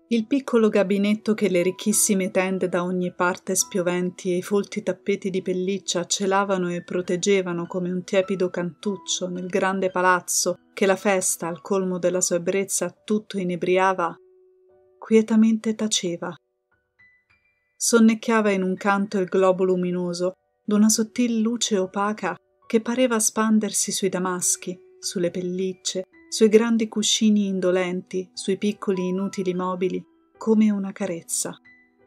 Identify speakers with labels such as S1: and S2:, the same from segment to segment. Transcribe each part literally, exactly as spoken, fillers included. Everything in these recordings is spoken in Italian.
S1: Il piccolo gabinetto che le ricchissime tende da ogni parte spioventi e i folti tappeti di pelliccia celavano e proteggevano come un tiepido cantuccio nel grande palazzo che la festa, al colmo della sua ebbrezza, tutto inebriava, quietamente taceva. Sonnecchiava in un canto il globo luminoso d'una sottil luce opaca che pareva spandersi sui damaschi, sulle pellicce, sui grandi cuscini indolenti, sui piccoli inutili mobili, come una carezza.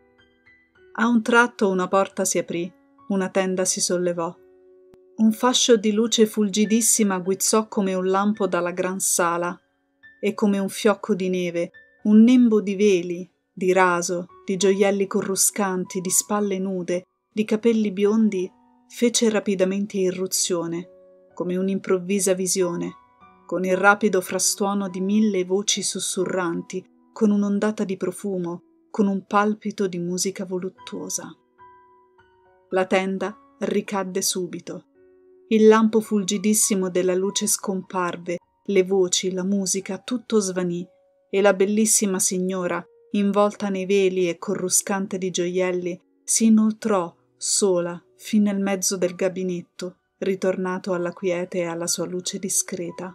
S1: A un tratto una porta si aprì, una tenda si sollevò. Un fascio di luce fulgidissima guizzò come un lampo dalla gran sala, e come un fiocco di neve, un nembo di veli, di raso, di gioielli corruscanti, di spalle nude, di capelli biondi, fece rapidamente irruzione, come un'improvvisa visione, con il rapido frastuono di mille voci sussurranti, con un'ondata di profumo, con un palpito di musica voluttuosa. La tenda ricadde subito. Il lampo fulgidissimo della luce scomparve, le voci, la musica, tutto svanì, e la bellissima signora, involta nei veli e corruscante di gioielli, si inoltrò, sola, fin nel mezzo del gabinetto, ritornato alla quiete e alla sua luce discreta.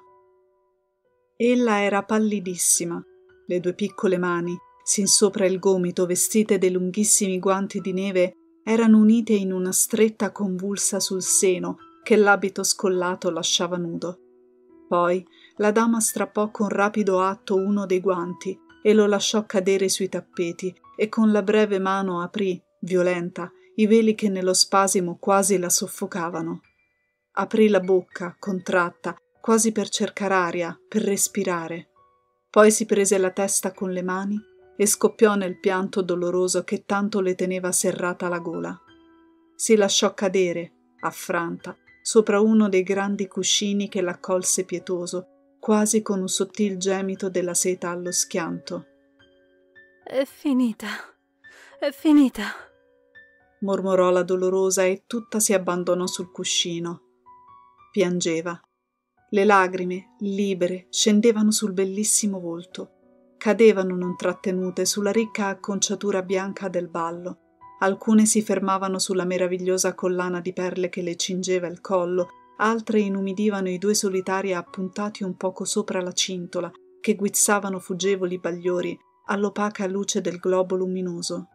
S1: Ella era pallidissima, le due piccole mani, sin sopra il gomito, vestite dei lunghissimi guanti di neve, erano unite in una stretta convulsa sul seno che l'abito scollato lasciava nudo. Poi la dama strappò con rapido atto uno dei guanti e lo lasciò cadere sui tappeti e con la breve mano aprì, violenta, i veli che nello spasimo quasi la soffocavano. Aprì la bocca, contratta, quasi per cercar aria, per respirare. Poi si prese la testa con le mani e scoppiò nel pianto doloroso che tanto le teneva serrata la gola. Si lasciò cadere, affranta, sopra uno dei grandi cuscini che l'accolse pietoso, quasi con un sottil gemito della seta allo schianto.
S2: «È finita, è finita»,
S1: mormorò la dolorosa e tutta si abbandonò sul cuscino. Piangeva. Le lagrime, libere, scendevano sul bellissimo volto, cadevano non trattenute sulla ricca acconciatura bianca del ballo. Alcune si fermavano sulla meravigliosa collana di perle che le cingeva il collo, altre inumidivano i due solitari appuntati un poco sopra la cintola, che guizzavano fuggevoli bagliori all'opaca luce del globo luminoso.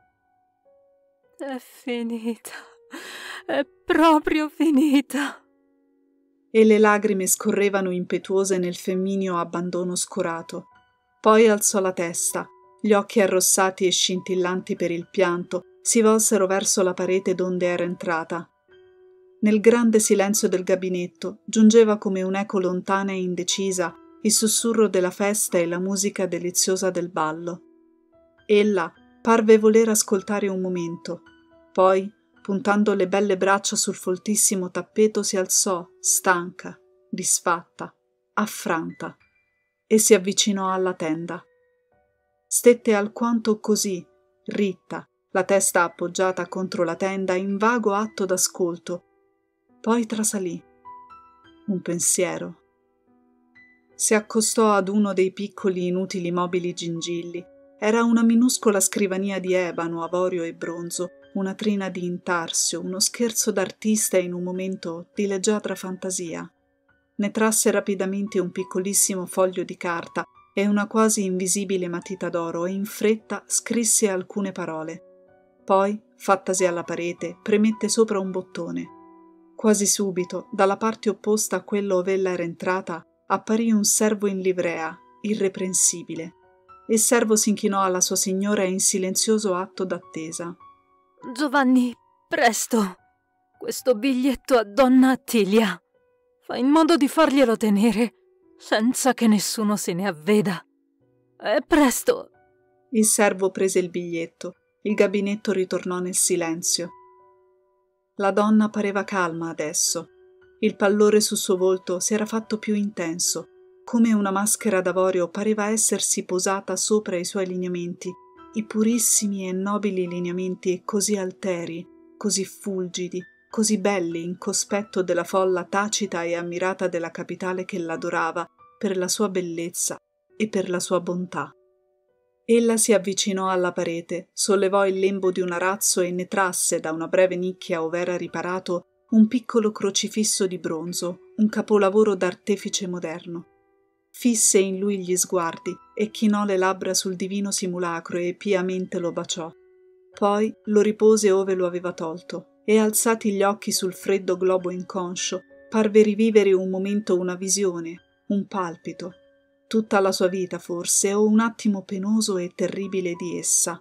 S2: «È finita, è proprio finita»,
S1: e le lagrime scorrevano impetuose nel femmineo abbandono scorato. Poi alzò la testa, gli occhi arrossati e scintillanti per il pianto si volsero verso la parete donde era entrata. Nel grande silenzio del gabinetto giungeva come un'eco lontana e indecisa il sussurro della festa e la musica deliziosa del ballo. Ella parve voler ascoltare un momento, poi, puntando le belle braccia sul foltissimo tappeto, si alzò, stanca, disfatta, affranta, e si avvicinò alla tenda. Stette alquanto così, ritta, la testa appoggiata contro la tenda in vago atto d'ascolto. Poi trasalì. Un pensiero. Si accostò ad uno dei piccoli inutili mobili gingilli. Era una minuscola scrivania di ebano, avorio e bronzo, una trina di intarsio, uno scherzo d'artista in un momento di leggiadra fantasia. Ne trasse rapidamente un piccolissimo foglio di carta e una quasi invisibile matita d'oro e in fretta scrisse alcune parole. Poi, fattasi alla parete, premette sopra un bottone. Quasi subito, dalla parte opposta a quello ove ella era entrata, apparì un servo in livrea, irreprensibile. Il servo s'inchinò alla sua signora in silenzioso atto d'attesa.
S2: «Giovanni, presto! Questo biglietto a donna Attilia. Fai in modo di farglielo tenere, senza che nessuno se ne avveda. E presto!»
S1: Il servo prese il biglietto. Il gabinetto ritornò nel silenzio. La donna pareva calma adesso. Il pallore sul suo volto si era fatto più intenso. Come una maschera d'avorio pareva essersi posata sopra i suoi lineamenti, i purissimi e nobili lineamenti così alteri, così fulgidi, così belli in cospetto della folla tacita e ammirata della capitale che l'adorava per la sua bellezza e per la sua bontà. Ella si avvicinò alla parete, sollevò il lembo di un arazzo e ne trasse da una breve nicchia ov'era riparato un piccolo crocifisso di bronzo, un capolavoro d'artefice moderno. Fisse in lui gli sguardi e chinò le labbra sul divino simulacro e piamente lo baciò. Poi lo ripose ove lo aveva tolto e, alzati gli occhi sul freddo globo inconscio, parve rivivere un momento una visione, un palpito, tutta la sua vita forse o un attimo penoso e terribile di essa.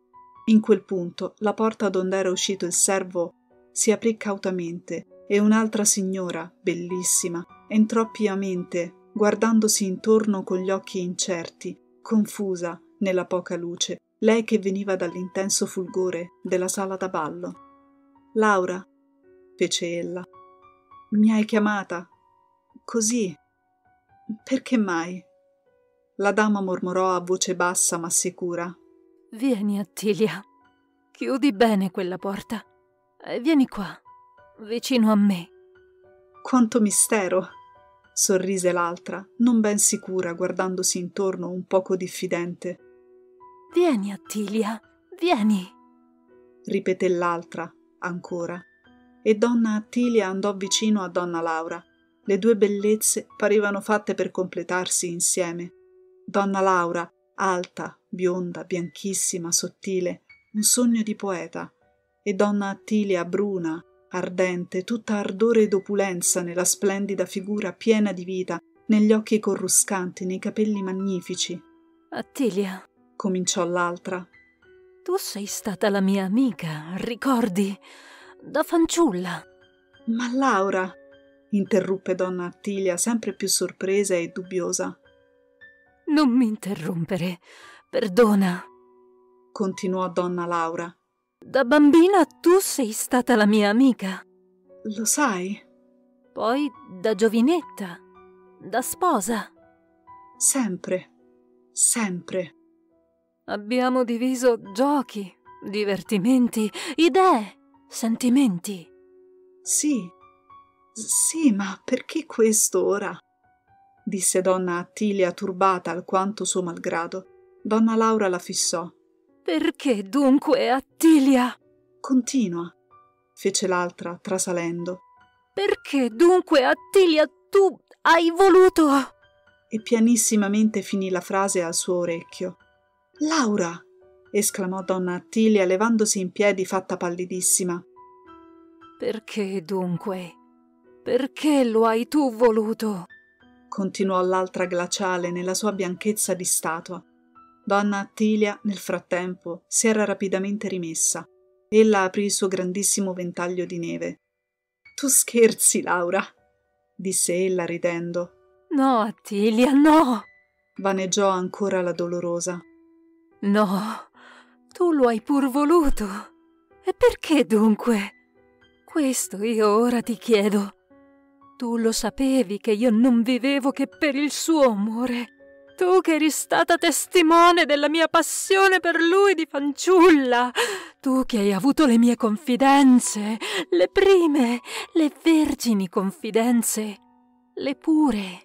S1: In quel punto la porta dond'era uscito il servo si aprì cautamente e un'altra signora, bellissima, entrò piamente, guardandosi intorno con gli occhi incerti, confusa nella poca luce, lei che veniva dall'intenso fulgore della sala da ballo. «Laura», fece ella, «mi hai chiamata? Così? Perché mai?» La dama mormorò a voce bassa ma sicura.
S2: «Vieni, Attilia. Chiudi bene quella porta. E vieni qua, vicino a me».
S1: «Quanto mistero!» sorrise l'altra, non ben sicura, guardandosi intorno un poco diffidente.
S2: «Vieni, Attilia, vieni!»
S1: ripeté l'altra, ancora, e donna Attilia andò vicino a donna Laura. Le due bellezze parevano fatte per completarsi insieme. Donna Laura, alta, bionda, bianchissima, sottile, un sogno di poeta, e donna Attilia bruna, ardente, tutta ardore ed opulenza nella splendida figura piena di vita, negli occhi corruscanti, nei capelli magnifici.
S2: «Attilia»,
S1: cominciò l'altra,
S2: «tu sei stata la mia amica, ricordi? Da fanciulla».
S1: «Ma Laura», interruppe donna Attilia, sempre più sorpresa e dubbiosa.
S2: «Non mi interrompere, perdona»,
S1: continuò donna Laura.
S2: «Da bambina tu sei stata la mia amica».
S1: «Lo sai?»
S2: «Poi da giovinetta, da sposa».
S1: «Sempre, sempre».
S2: «Abbiamo diviso giochi, divertimenti, idee, sentimenti».
S1: «Sì, sì, ma perché questo ora?» disse donna Attilia, turbata alquanto suo malgrado. Donna Laura la fissò.
S2: «Perché dunque, Attilia?»
S1: «Continua», fece l'altra, trasalendo.
S2: «Perché dunque, Attilia, tu hai voluto?»
S1: E pianissimamente finì la frase al suo orecchio. «Laura!» esclamò donna Attilia, levandosi in piedi fatta pallidissima.
S2: «Perché dunque? Perché lo hai tu voluto?»
S1: continuò l'altra glaciale nella sua bianchezza di statua. Donna Attilia, nel frattempo, si era rapidamente rimessa. Ella aprì il suo grandissimo ventaglio di neve. «Tu scherzi, Laura!» disse ella ridendo.
S2: «No, Attilia, no!»
S1: vaneggiò ancora la dolorosa.
S2: «No, tu lo hai pur voluto. E perché dunque? Questo io ora ti chiedo. Tu lo sapevi che io non vivevo che per il suo amore. Tu che eri stata testimone della mia passione per lui di fanciulla. Tu che hai avuto le mie confidenze, le prime, le vergini confidenze, le pure.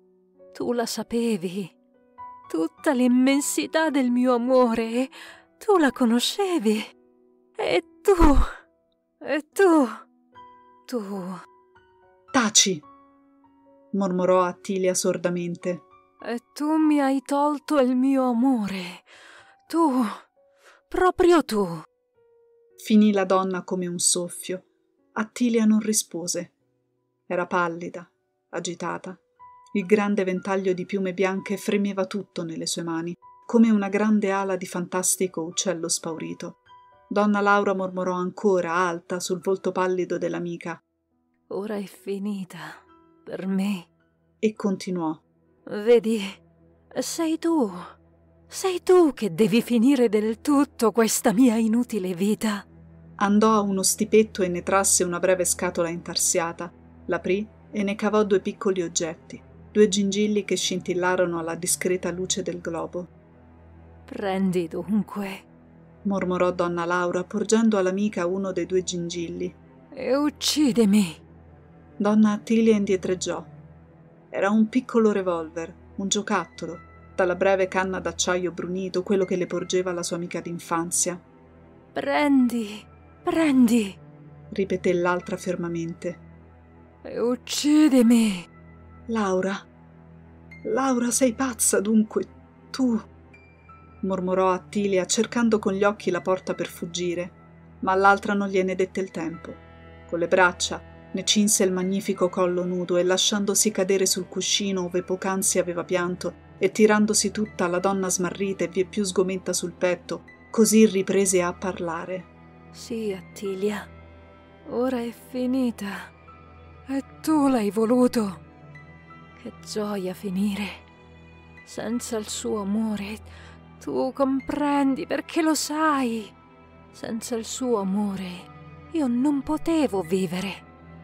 S2: Tu la sapevi. Tutta l'immensità del mio amore, tu la conoscevi. E tu, e tu, tu...
S1: «Taci!» mormorò Attilia sordamente.
S2: «E tu mi hai tolto il mio amore. Tu, proprio tu».
S1: Finì la donna come un soffio. Attilia non rispose. Era pallida, agitata. Il grande ventaglio di piume bianche fremeva tutto nelle sue mani, come una grande ala di fantastico uccello spaurito. Donna Laura mormorò ancora, alta, sul volto pallido dell'amica.
S2: «Ora è finita, per me».
S1: E continuò.
S2: «Vedi, sei tu, sei tu che devi finire del tutto questa mia inutile vita».
S1: Andò a uno stipetto e ne trasse una breve scatola intarsiata, l'aprì e ne cavò due piccoli oggetti, due gingilli che scintillarono alla discreta luce del globo.
S2: «Prendi dunque»,
S1: mormorò donna Laura, porgendo all'amica uno dei due gingilli.
S2: «E uccidimi».
S1: Donna Attilia indietreggiò. Era un piccolo revolver, un giocattolo, dalla breve canna d'acciaio brunito, quello che le porgeva la sua amica d'infanzia.
S2: Prendi, prendi,
S1: ripeté l'altra fermamente.
S2: E uccidimi.
S1: Laura, Laura, sei pazza dunque, tu, mormorò Attilia, cercando con gli occhi la porta per fuggire, ma l'altra non gliene dette il tempo. Con le braccia ne cinse il magnifico collo nudo e, lasciandosi cadere sul cuscino ove poc'anzi aveva pianto e tirandosi tutta la donna smarrita e vieppiù sgomenta sul petto, così riprese a parlare.
S2: Sì, Attilia, ora è finita. E tu l'hai voluto. Che gioia finire. Senza il suo amore, tu comprendi perché lo sai. Senza il suo amore, io non potevo vivere.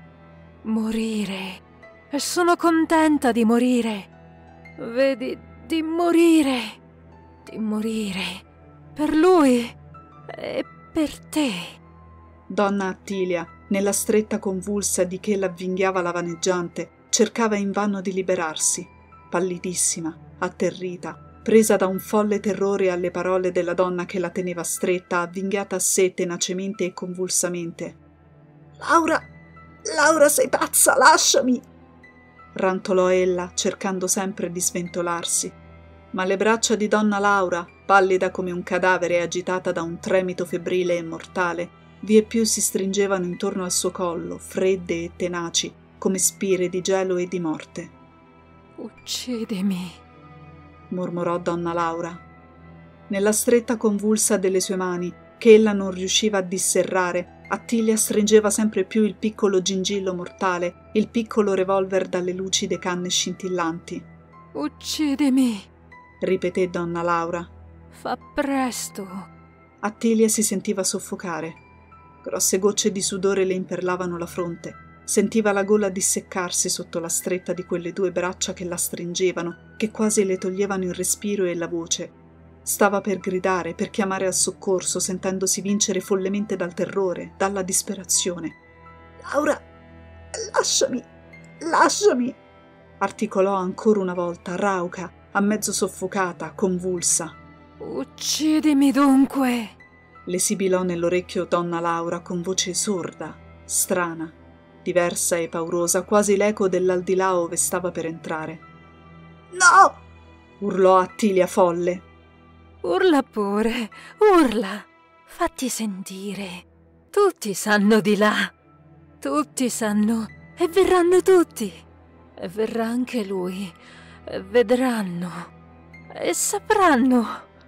S2: Morire. E sono contenta di morire. Vedi, di morire. Di morire. Per lui e per te.
S1: Donna Attilia, nella stretta convulsa di che l'avvinghiava la vaneggiante, cercava invano di liberarsi, pallidissima, atterrita, presa da un folle terrore alle parole della donna che la teneva stretta, avvinghiata a sé tenacemente e convulsamente. «Laura, Laura, sei pazza, lasciami!» rantolò ella, cercando sempre di sventolarsi. Ma le braccia di donna Laura, pallida come un cadavere e agitata da un tremito febbrile e mortale, vieppiù si stringevano intorno al suo collo, fredde e tenaci, come spire di gelo e di morte.
S2: «Uccidimi»,
S1: mormorò donna Laura. Nella stretta convulsa delle sue mani, che ella non riusciva a disserrare, Attilia stringeva sempre più il piccolo gingillo mortale, il piccolo revolver dalle lucide canne scintillanti.
S2: «Uccidimi»,
S1: ripeté donna Laura.
S2: «Fa presto».
S1: Attilia si sentiva soffocare. Grosse gocce di sudore le imperlavano la fronte. Sentiva la gola disseccarsi sotto la stretta di quelle due braccia che la stringevano, che quasi le toglievano il respiro e la voce. Stava per gridare, per chiamare al soccorso, sentendosi vincere follemente dal terrore, dalla disperazione. «Laura, lasciami, lasciami!» articolò ancora una volta, rauca, a mezzo soffocata, convulsa.
S2: «Uccidimi dunque!»
S1: le sibilò nell'orecchio donna Laura con voce sorda, strana, diversa e paurosa, quasi l'eco dell'aldilà ove stava per entrare. «No!» urlò Attilia folle.
S2: «Urla pure, urla! Fatti sentire! Tutti sanno di là! Tutti sanno, e verranno tutti! E verrà anche lui, e vedranno, e sapranno!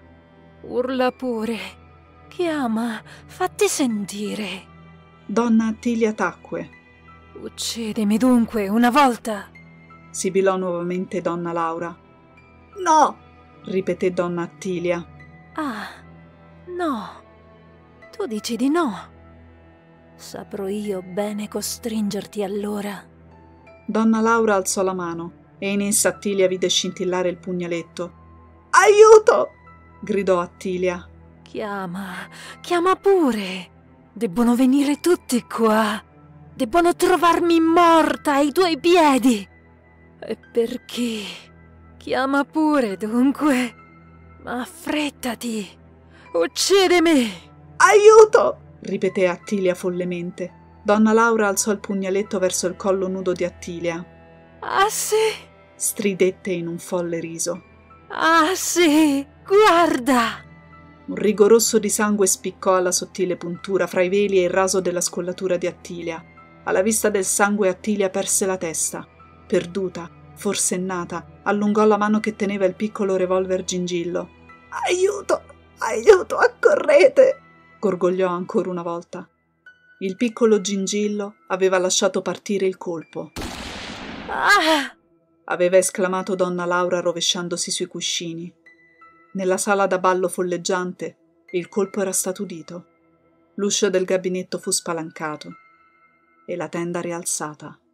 S2: Urla pure! Chiama, fatti sentire!»
S1: Donna Attilia tacque.
S2: «Uccidimi dunque, una volta!»
S1: sibilò nuovamente donna Laura. «No!» ripeté donna Attilia.
S2: «Ah, no! Tu dici di no! Saprò io bene costringerti allora!»
S1: Donna Laura alzò la mano e in essa Attilia vide scintillare il pugnaletto. «Aiuto!» gridò Attilia.
S2: «Chiama, chiama pure! Debbono venire tutti qua! Debbono trovarmi morta ai tuoi piedi! E per chi? Chiama pure, dunque! Ma affrettati! Uccidimi!»
S1: «Aiuto!» ripeté Attilia follemente. Donna Laura alzò il pugnaletto verso il collo nudo di Attilia.
S2: «Ah sì?»
S1: stridette in un folle riso.
S2: «Ah sì! Guarda!»
S1: Un rigo rosso di sangue spiccò alla sottile puntura fra i veli e il raso della scollatura di Attilia. Alla vista del sangue Attilia perse la testa. Perduta, forsennata, allungò la mano che teneva il piccolo revolver gingillo. «Aiuto! Aiuto! Accorrete!» gorgogliò ancora una volta. Il piccolo gingillo aveva lasciato partire il colpo.
S2: «Ah!»
S1: aveva esclamato donna Laura rovesciandosi sui cuscini. Nella sala da ballo folleggiante il colpo era stato udito. L'uscio del gabinetto fu spalancato e la tenda rialzata.